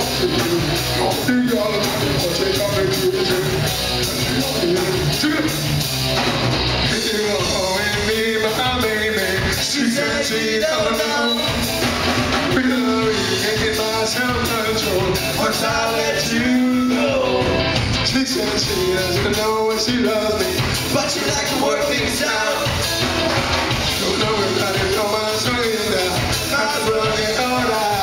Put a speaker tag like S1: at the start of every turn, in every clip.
S1: She said she don't know. Really can't get my self-control once I let you go. She said she doesn't know when she loves me, but she likes to work things out. Don't know if I didn't know my swing now. Might as well get all out.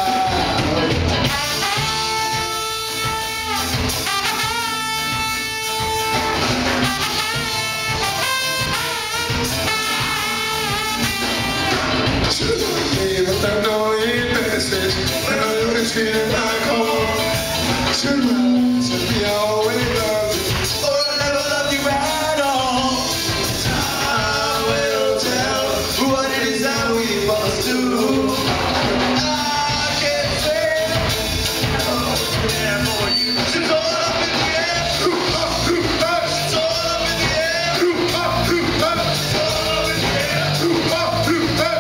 S1: But I know it message, and I know it's feeling like home. Should be always love you, or I never love you at all. Time will tell what it is that we must do. I can't say oh, yeah, for you. She's all up in the air. She's all up in the air. She's all up in the air. She's all up in the air. She's all up in the air.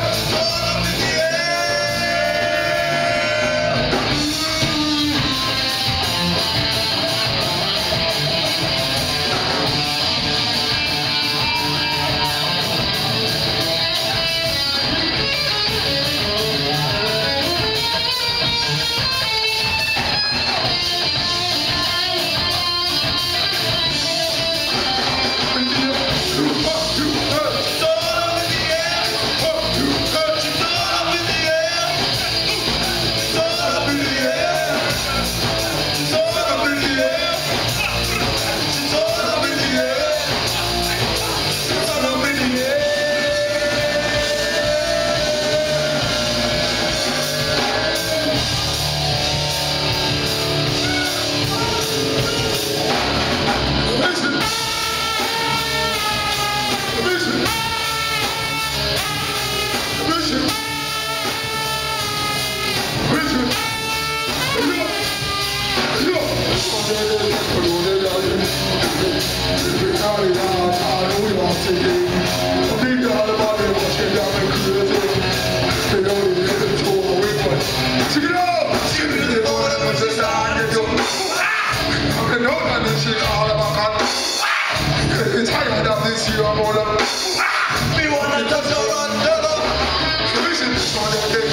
S1: Tired of this year, I'm all up. We wanna touch your underdog. Listen, this one,